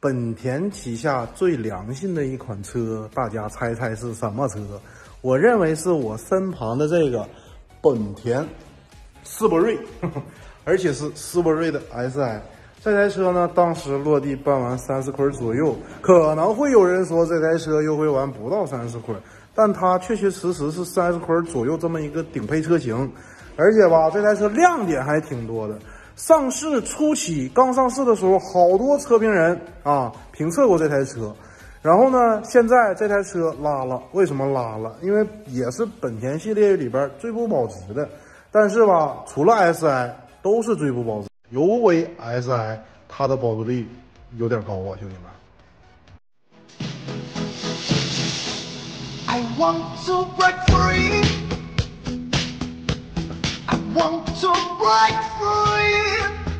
本田旗下最良心的一款车，大家猜猜是什么车？我认为是我身旁的这个本田斯铂瑞，而且是斯铂瑞的 SI。这台车呢，当时落地办完30块左右，可能会有人说这台车优惠完不到30块，但它确确实实是30块左右这么一个顶配车型，而且吧，这台车亮点还挺多的。上市初期刚上市的时候，好多车评人啊评测过这台车，然后呢，现在这台车拉了，为什么拉了？因为也是本田系列里边最不保值的，但是吧，除了 SI 都是最不保值，尤为 SI 它的保值率有点高啊，兄弟们。I want to break free. I want to break free.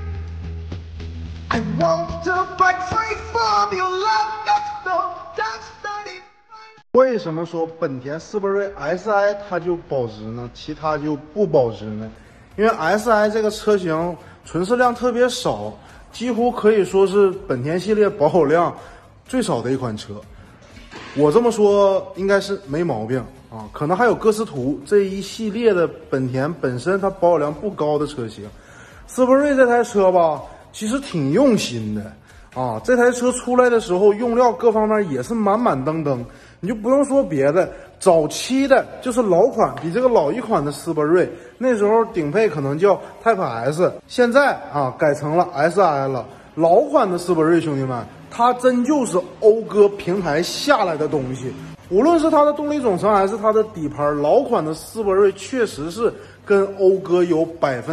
I want to break free from your love. That's 为什么说本田斯铂瑞 SI 它就保值呢？其他就不保值呢？因为 SI 这个车型存世量特别少，几乎可以说是本田系列保有量最少的一款车。我这么说应该是没毛病啊，可能还有歌诗图这一系列的本田本身它保有量不高的车型。斯铂瑞这台车吧，其实挺用心的啊，这台车出来的时候用料各方面也是满满登登，你就不用说别的，早期的就是老款，比这个老一款的斯铂瑞，那时候顶配可能叫 Type S， 现在啊改成了 SI 了。老款的斯铂瑞，兄弟们，它真就是讴歌平台下来的东西，无论是它的动力总成还是它的底盘，老款的斯铂瑞确实是跟讴歌有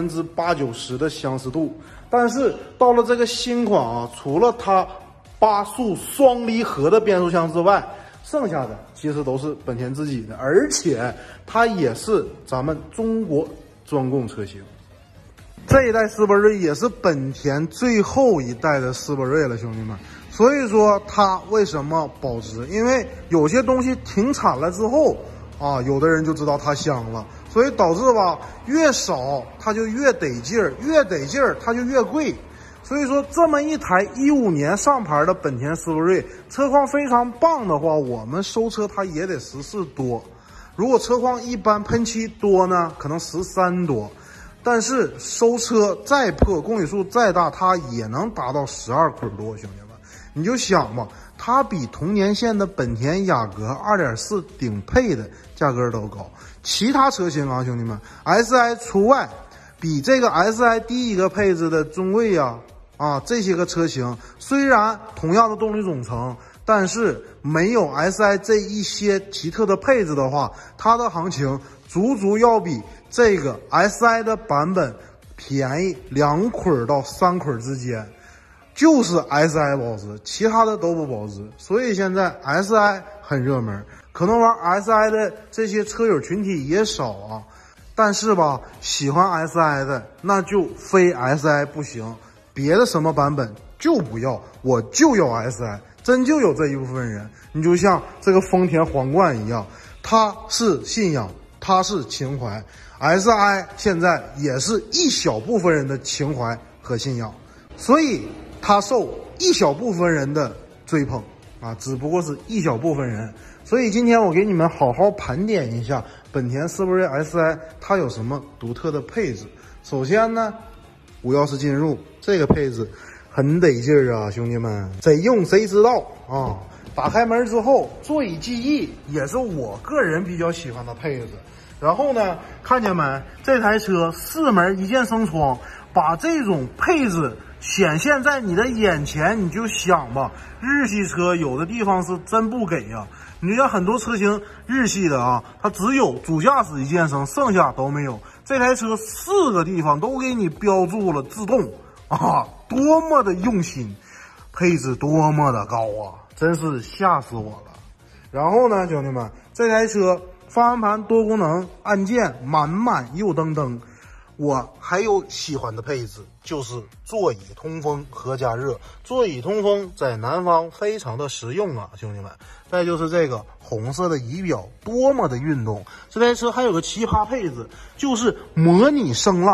80%-90%的相似度。但是到了这个新款啊，除了它8速双离合的变速箱之外，剩下的其实都是本田自己的，而且它也是咱们中国专供车型。这一代斯铂瑞也是本田最后一代的斯铂瑞了，兄弟们。所以说它为什么保值？因为有些东西停产了之后啊，有的人就知道它香了，所以导致吧，越少它就越得劲儿，越得劲儿它就越贵。所以说这么一台15年上牌的本田斯铂瑞，车况非常棒的话，我们收车它也得14多。如果车况一般，喷漆多呢，可能13多。但是收车再破，公里数再大，它也能达到12块多，兄弟们，你就想吧，它比同年线的本田雅阁 2.4 顶配的价格都高。其他车型啊，兄弟们 ，SI 除外，比这个 SI 低一个配置的中贵这些个车型，虽然同样的动力总成，但是没有 SI 这一些奇特的配置的话，它的行情足足要比这个 SI 的版本便宜2块到3块之间，就是 SI 保值，其他的都不保值。所以现在 SI 很热门，可能玩 SI 的这些车友群体也少啊。但是吧，喜欢 SI 的那就非 SI 不行，别的什么版本就不要，我就要 SI， 真就有这一部分人。你就像这个丰田皇冠一样，它是信仰，它是情怀。SI 现在也是一小部分人的情怀和信仰，所以它受一小部分人的追捧啊，只不过是一小部分人。所以今天我给你们好好盘点一下本田斯铂瑞 SI 它有什么独特的配置。首先呢，无钥匙进入，这个配置很得劲儿啊，兄弟们，谁用谁知道啊。打开门之后，座椅记忆也是我个人比较喜欢的配置。然后呢，看见没？这台车4门一键升窗，把这种配置显现在你的眼前，你就想吧，日系车有的地方是真不给呀。你像很多车型日系的啊，它只有主驾驶一键升，剩下都没有。这台车4个地方都给你标注了自动啊，多么的用心，配置多么的高啊，真是吓死我了。然后呢，兄弟们，这台车方向盘多功能，按键满又登登。我还有喜欢的配置，就是座椅通风和加热。座椅通风在南方非常的实用啊，兄弟们。再就是这个红色的仪表，多么的运动。这台车还有个奇葩配置，就是模拟声浪，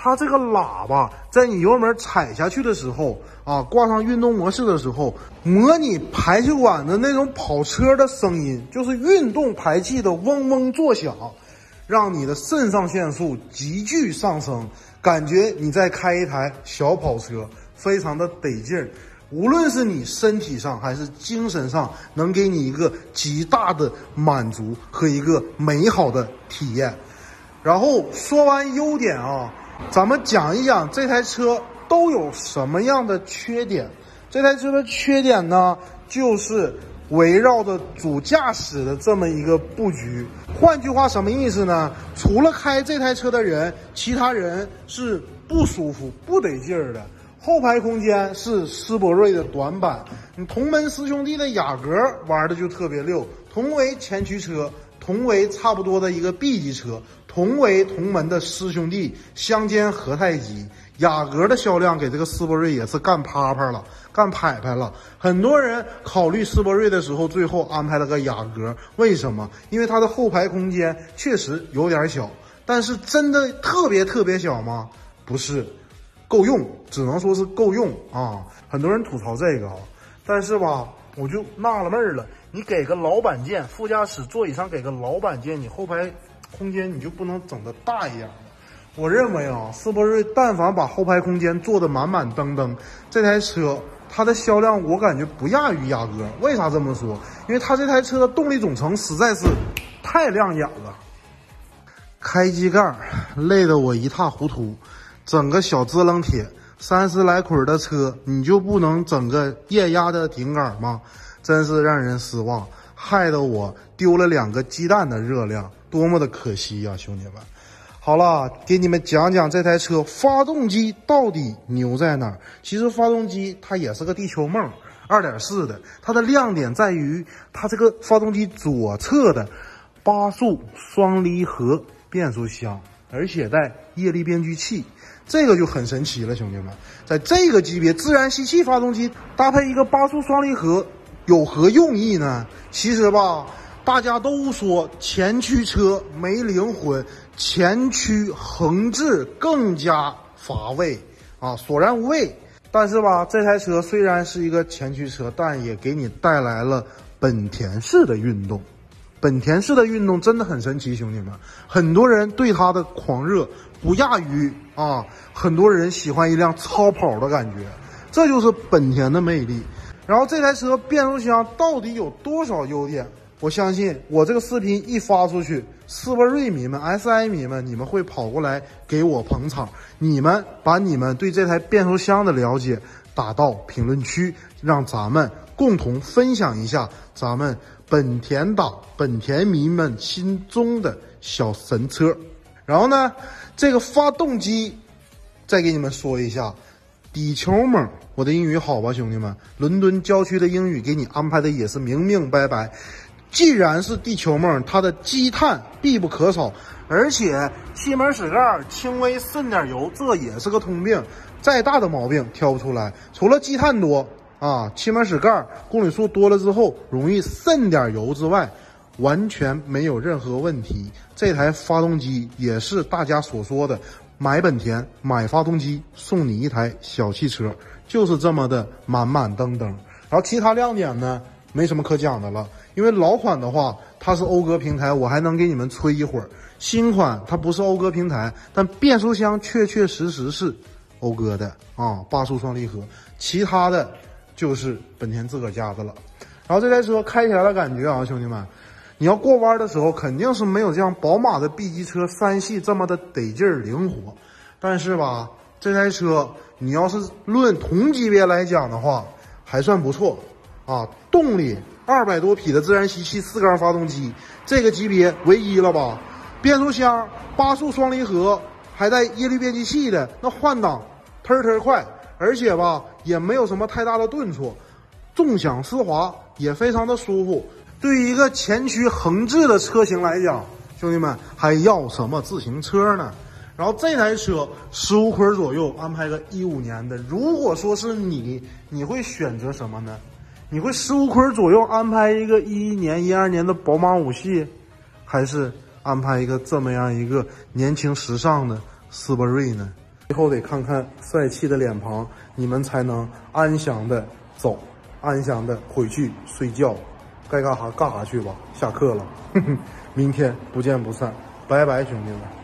它这个喇叭在你油门踩下去的时候啊，挂上运动模式的时候，模拟排气管的那种跑车的声音，就是运动排气的嗡嗡作响，让你的肾上腺素急剧上升，感觉你在开一台小跑车，非常的得劲儿。无论是你身体上还是精神上，能给你一个极大的满足和一个美好的体验。然后说完优点啊，咱们讲一讲这台车都有什么样的缺点。这台车的缺点呢，就是围绕着主驾驶的这么一个布局。换句话什么意思呢？除了开这台车的人，其他人是不舒服不得劲儿的。后排空间是斯铂瑞的短板，你同门师兄弟的雅阁玩的就特别溜，同为前驱车，同为差不多的一个 B 级车，同为同门的师兄弟，相煎何太急。雅阁的销量给这个斯铂瑞也是干趴趴了，干拍拍了。很多人考虑斯铂瑞的时候，最后安排了个雅阁，为什么？因为它的后排空间确实有点小，但是真的特别小吗？不是，够用，只能说是够用啊。很多人吐槽这个啊，但是吧，我就纳了闷了，你给个老板键，副驾驶座椅上给个老板键，你后排空间你就不能整得大一点吗？我认为啊，斯铂瑞但凡把后排空间做得满满登登，这台车它的销量我感觉不亚于雅阁。为啥这么说？因为它这台车的动力总成实在是太亮眼了。开机盖累得我一塌糊涂，整个小支棱铁30来捆的车，你就不能整个液压的顶杆吗？真是让人失望，害得我丢了2个鸡蛋的热量，多么的可惜呀，兄弟们。好了，给你们讲讲这台车发动机到底牛在哪儿。其实发动机它也是个地球梦，2.4的，它的亮点在于它这个发动机左侧的8速双离合变速箱，而且带液力变矩器，这个就很神奇了，兄弟们。在这个级别自然吸气发动机搭配一个8速双离合有何用意呢？其实吧，大家都说前驱车没灵魂，前驱横置更加乏味啊，索然无味。但是吧，这台车虽然是一个前驱车，但也给你带来了本田式的运动。本田式的运动真的很神奇，兄弟们，很多人对它的狂热不亚于啊，很多人喜欢一辆超跑的感觉，这就是本田的魅力。然后这台车变速箱到底有多少优点？我相信我这个视频一发出去，斯铂瑞迷们、SI 迷们，你们会跑过来给我捧场。你们把你们对这台变速箱的了解打到评论区，让咱们共同分享一下咱们本田党、本田迷们心中的小神车。然后呢，这个发动机再给你们说一下，底球猛。我的英语好吧，兄弟们？伦敦郊区的英语给你安排的也是明明白白。既然是地球梦，它的积碳必不可少，而且气门室盖轻微渗点油，这也是个通病，再大的毛病挑不出来。除了积碳多啊，气门室盖公里数多了之后容易渗点油之外，完全没有任何问题。这台发动机也是大家所说的买本田买发动机送你一台小汽车，就是这么的满满登登。然后其他亮点呢，没什么可讲的了。因为老款的话它是讴歌平台，我还能给你们吹一会儿。新款它不是讴歌平台，但变速箱确实是讴歌的啊，8速双离合，其他的就是本田自个儿家的了。然后这台车开起来的感觉啊，兄弟们，你要过弯的时候肯定是没有这样宝马的 B 级车3系这么的得劲儿灵活，但是吧，这台车你要是论同级别来讲的话还算不错啊，动力200多匹的自然吸气4缸发动机，这个级别唯一了吧。变速箱8速双离合，还带液力变矩器的，那换挡忒快，而且吧也没有什么太大的顿挫，纵享丝滑，也非常的舒服。对于一个前驱横置的车型来讲，兄弟们还要什么自行车呢？然后这台车15捆左右，安排个15年的。如果说是你会选择什么呢？你会15捆左右安排一个11年、12年的宝马5系，还是安排一个这么样一个年轻时尚的斯铂瑞呢？ 最后得看看帅气的脸庞，你们才能安详的走，安详的回去睡觉，该干啥干啥去吧。下课了，明天不见不散，拜拜，兄弟们。